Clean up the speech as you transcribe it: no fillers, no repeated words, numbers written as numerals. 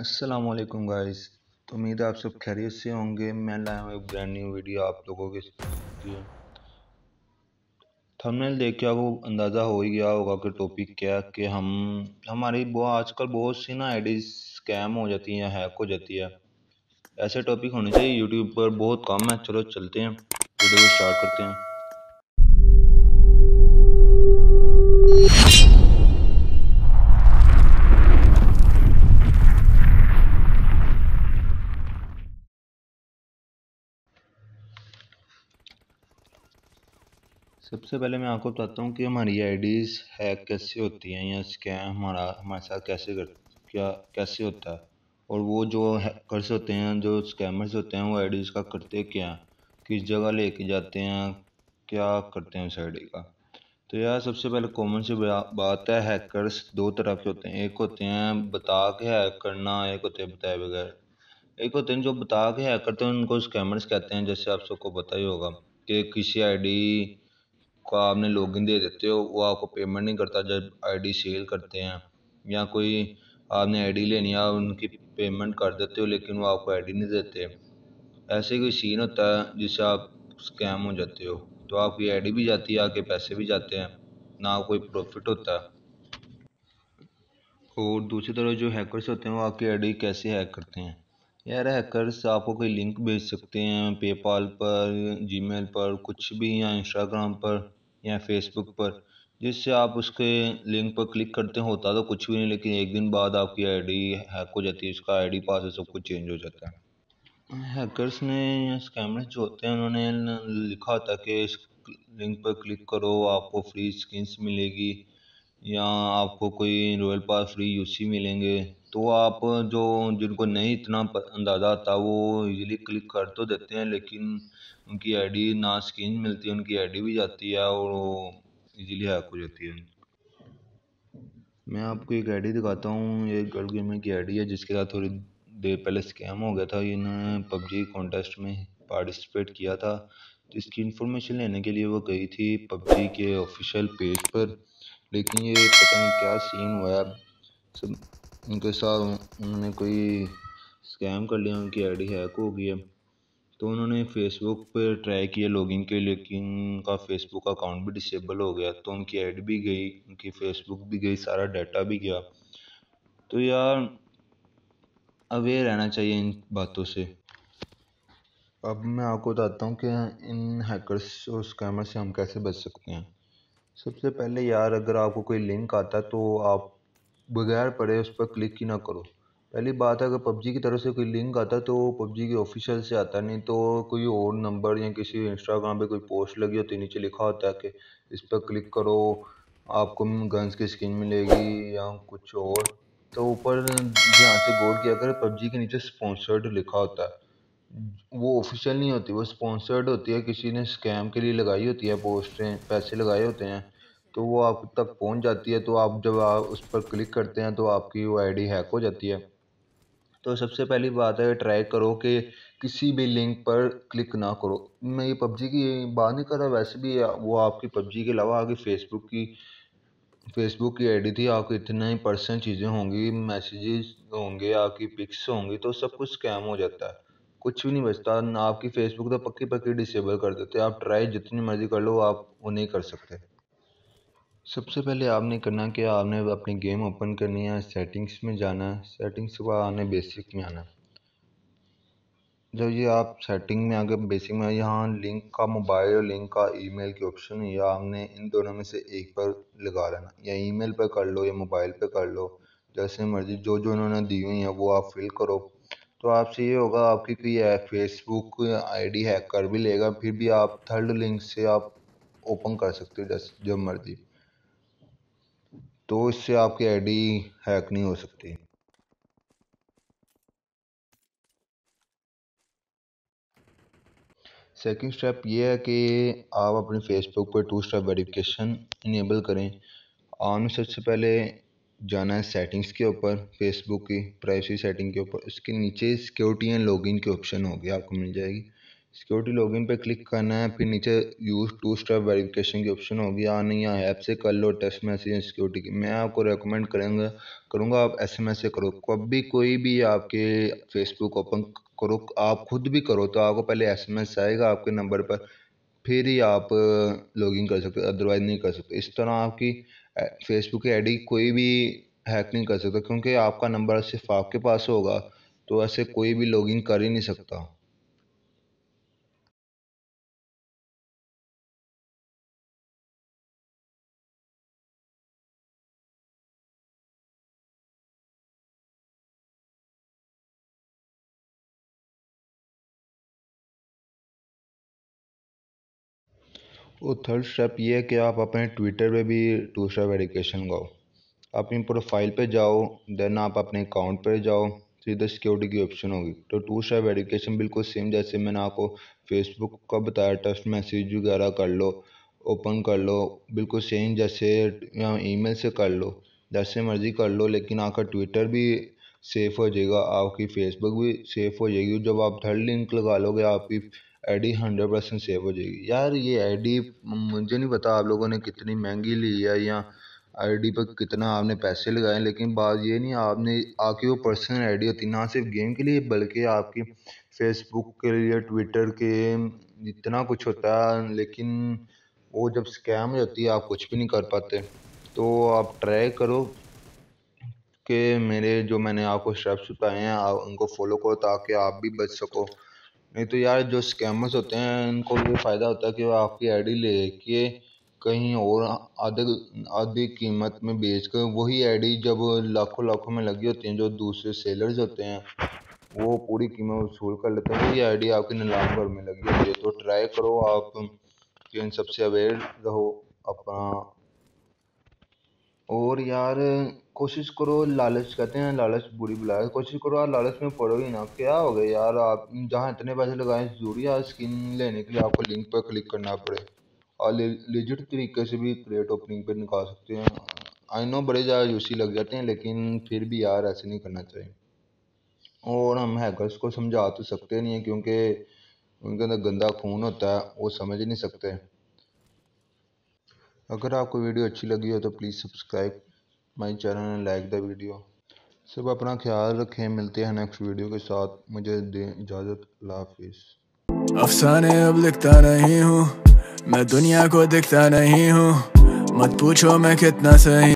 अस्सलाम वालेकुम गाइस। तो उम्मीद है आप सब खैरियत से होंगे। मैं लाया हूँ एक ब्रांड न्यू वीडियो आप लोगों के लिए। थंबनेल देख के आपको अंदाज़ा हो ही गया होगा कि टॉपिक क्या है कि हमारी वो आजकल बहुत सी ना आईडी स्कैम हो जाती हैं, हैक हो जाती है। ऐसे टॉपिक होने चाहिए यूट्यूब पर, बहुत कम है। चलो चलते हैं, वीडियो को स्टार्ट करते हैं। सबसे पहले मैं आपको बताता हूँ कि हमारी आईडीज़ हैक कैसे होती हैं या स्कैम हमारा हमारे साथ कैसे होता है। और वो जो हैकर्स होते हैं, जो स्कैमर्स होते हैं, वो आईडीज़ का करते क्या हैं, किस जगह लेके जाते हैं, क्या करते हैं उस आईडी का। तो यार सबसे पहले कॉमन सी बात है, हैकर्स दो तरह के होते हैं। एक होते हैं बता के हैक करना, एक होते हैं बताए बगैर। एक होते हैं जो बता के हैक करते हैं, उनको स्कैमर्स कहते हैं। जैसे आप सबको पता ही होगा कि किसी आईडी को आपने लॉगिन दे देते हो, वो आपको पेमेंट नहीं करता जब आईडी सेल करते हैं। या कोई आपने आईडी लेनी है, आप उनकी पेमेंट कर देते हो लेकिन वो आपको आईडी नहीं देते। ऐसे कोई सीन होता है जिससे आप स्कैम हो जाते हो। तो आपकी आईडी भी जाती है, आपके पैसे भी जाते हैं, ना कोई प्रॉफिट होता है। और दूसरी तरफ जो हैकर्स होते हैं, वो आपकी आईडी कैसे हैक करते हैं। यार हैकर्स आपको कोई लिंक भेज सकते हैं पेपाल पर, जीमेल पर, कुछ भी, या इंस्टाग्राम पर या फेसबुक पर, जिससे आप उसके लिंक पर क्लिक करते हैं। होता तो कुछ भी नहीं, लेकिन एक दिन बाद आपकी आईडी हैक हो जाती है, उसका आईडी पासवर्ड सब कुछ चेंज हो जाता है। हैकर्स ने या स्कैमर्स जो होते हैं, उन्होंने लिखा होता है कि इस लिंक पर क्लिक करो, आपको फ्री स्किन्स मिलेगी, या आपको कोई रॉयल पास फ्री यूसी मिलेंगे। तो आप जो जिनको नहीं इतना अंदाज़ा आता, वो इजीली क्लिक कर तो देते हैं, लेकिन उनकी आईडी ना स्किन मिलती है, उनकी आईडी भी जाती है और वो इजीली हैक हो जाती है। मैं आपको एक आईडी दिखाता हूँ, ये गर्ल गेमर की आईडी है, जिसके साथ थोड़ी देर पहले स्कैम हो गया था। इन्होंने पबजी कॉन्टेस्ट में पार्टिसिपेट किया था, तो इसकी इन्फॉर्मेशन लेने के लिए वो गई थी पबजी के ऑफिशियल पेज पर। लेकिन ये पता नहीं क्या सीन हुआ है, सब उनके साथ उन्होंने कोई स्कैम कर लिया, उनकी आईडी हैक हो गई है। तो उन्होंने फेसबुक पे ट्राई किया लॉगिन के, लेकिन उनका फेसबुक अकाउंट भी डिसेबल हो गया, तो उनकी आईडी भी गई, उनकी फेसबुक भी गई, सारा डाटा भी गया। तो यार अवेयर रहना चाहिए इन बातों से। अब मैं आपको बताता हूँ कि इन हैकर्स और स्कैमर से हम कैसे बच सकते हैं। सबसे पहले यार, अगर आपको कोई लिंक आता है तो आप बगैर पढ़े उस पर क्लिक ही ना करो। पहली बात है, अगर पबजी की तरफ से कोई लिंक आता है तो पबजी के ऑफिशियल से आता है, नहीं तो कोई और नंबर या किसी इंस्टाग्राम पे कोई पोस्ट लगी होती है, नीचे लिखा होता है कि इस पर क्लिक करो, आपको गन्स की स्किन मिलेगी या कुछ और। तो ऊपर ध्यान से गौर किया करें, पबजी के नीचे स्पॉन्सर्ड लिखा होता है। वो ऑफिशियल नहीं होती, वो स्पॉन्सर्ड होती है, किसी ने स्कैम के लिए लगाई होती है पोस्टें, पैसे लगाए होते हैं। तो वो आप तक पहुंच जाती है, तो आप जब आप उस पर क्लिक करते हैं तो आपकी वो आईडी हैक हो जाती है। तो सबसे पहली बात है, ट्राई करो कि किसी भी लिंक पर क्लिक ना करो। मैं ये पबजी की बात नहीं कर रहा, वैसे भी वो आपकी पबजी के अलावा आपकी फेसबुक की आईडी थी, आपकी इतने ही पर्सनल चीज़ें होंगी, मैसेजेस होंगे, आपकी पिक्स होंगी, तो सब कुछ स्कैम हो जाता है। कुछ भी नहीं बचता ना। आपकी फेसबुक तो पक्की पक्की डिसेबल कर देते हैं, आप ट्राई जितनी मर्जी कर लो, आप वो नहीं कर सकते। सबसे पहले आपने करना कि आपने अपनी गेम ओपन करनी है, सेटिंग्स में जाना है, सेटिंग्स के बाद आपने बेसिक में आना है। जब ये आप सेटिंग में आगे बेसिक में, यहाँ लिंक का मोबाइल और लिंक का ईमेल की ऑप्शन है, या आपने इन दोनों में से एक पर लगा लेना, या ईमेल पर कर लो या मोबाइल पर कर लो, जैसे मर्जी। जो जो उन्होंने दी हुई है वो आप फिल करो। तो आपसे ये होगा, आपकी कोई फेसबुक आईडी हैक कर भी लेगा, फिर भी आप थर्ड लिंक से आप ओपन कर सकते हो जैसे जब मर्जी। तो इससे आपकी आईडी हैक नहीं हो सकती। सेकंड स्टेप ये है कि आप अपने फेसबुक पर टू स्टेप वेरिफिकेशन इनेबल करें। आपने सबसे पहले जाना है सेटिंग्स के ऊपर, फेसबुक की प्राइवेसी सेटिंग के ऊपर, उसके नीचे सिक्योरिटी एंड लॉगिन की ऑप्शन होगी, आपको मिल जाएगी। सिक्योरिटी लॉगिन पे क्लिक करना है, फिर नीचे यूज़ टू स्टेप वेरिफिकेशन की ऑप्शन होगी, या नहीं यहाँ ऐप से कर लो टेस्ट मैसेज सिक्योरिटी की। मैं आपको रेकमेंड करूँगा आप SMS से करो। कभी कोई भी आपके फेसबुक ओपन करो, आप खुद भी करो तो आपको पहले SMS आएगा आपके नंबर पर, फिर ही आप लॉगिन कर सकते, अदरवाइज नहीं कर सकते। इस तरह आपकी फेसबुक की आईडी कोई भी हैक नहीं कर सकता, क्योंकि आपका नंबर सिर्फ आपके पास होगा, तो ऐसे कोई भी लॉगिन कर ही नहीं सकता। वो थर्ड स्टेप ये है कि आप अपने ट्विटर पे भी टू स्टेप वेरिफिकेशन लगाओ। अपनी प्रोफाइल पे जाओ, देन आप अपने अकाउंट पे जाओ, सीधे सिक्योरिटी की ऑप्शन होगी, तो टू स्टेप वेरिफिकेशन बिल्कुल सेम जैसे मैंने आपको फेसबुक का बताया, टेक्स्ट मैसेज वगैरह कर लो, ओपन कर लो, बिल्कुल सेम जैसे, या ईमेल से कर लो, जैसे मर्ज़ी कर लो, लेकिन आपका ट्विटर भी सेफ़ हो जाएगा, आपकी फेसबुक भी सेफ़ हो जाएगी। जब आप थर्ड लिंक लगा लोगे आपकी आईडी 100% सेव हो जाएगी। यार ये आईडी मुझे नहीं पता आप लोगों ने कितनी महंगी ली है, या आईडी पर कितना आपने पैसे लगाए, लेकिन बात ये नहीं, आपने आपकी वो पर्सनल आईडी होती है, ना सिर्फ गेम के लिए बल्कि आपकी फेसबुक के लिए, ट्विटर के, इतना कुछ होता है, लेकिन वो जब स्कैम हो जाती है आप कुछ भी नहीं कर पाते। तो आप ट्राई करो कि मेरे जो मैंने आपको स्टेप्स बताए हैं आप उनको फॉलो करो, ताकि आप भी बच सको। नहीं तो यार जो स्कैमर्स होते हैं इनको ये फ़ायदा होता है कि वो आपकी आईडी लेके कहीं और आधे आधी कीमत में बेच कर वही आईडी जब लाखों लाखों में लगी होती हैं, जो दूसरे सेलर्स होते हैं वो पूरी कीमत वसूल कर लेते हैं, वही आईडी आपकी नीलाम पर में लगी होती है। तो ट्राई करो आप कि इन सबसे अवेयर रहो अपना। और यार कोशिश करो, लालच कहते हैं लालच बुरी बला है, कोशिश करो आप लालच में पड़ो ही ना। क्या हो गया यार, आप जहाँ इतने पैसे लगाए जरूरी है स्किन लेने के लिए आपको लिंक पर क्लिक करना पड़े। और लिजिट तरीके से भी क्रिएट ओपनिंग पे निकाल सकते हैं। आई नो बड़े ज़्यादा यूसी लग जाते हैं, लेकिन फिर भी यार ऐसे नहीं करना चाहिए। और हम हैकर्स को समझा तो सकते नहीं है, क्योंकि उनके अंदर गंदा खून होता है, वो समझ नहीं सकते। अगर आपको वीडियो अच्छी लगी हो तो please subscribe my channel and like the video. सब अपना ख्याल रखें, मिलते हैं नेक्स्ट वीडियो के साथ। मुझे दें इजाज़त, अल्लाह हाफिज़। अफसाने अब लिखता नहीं हूँ, मैं दुनिया को दिखता नहीं हूँ, मत पूछो मैं कितना सही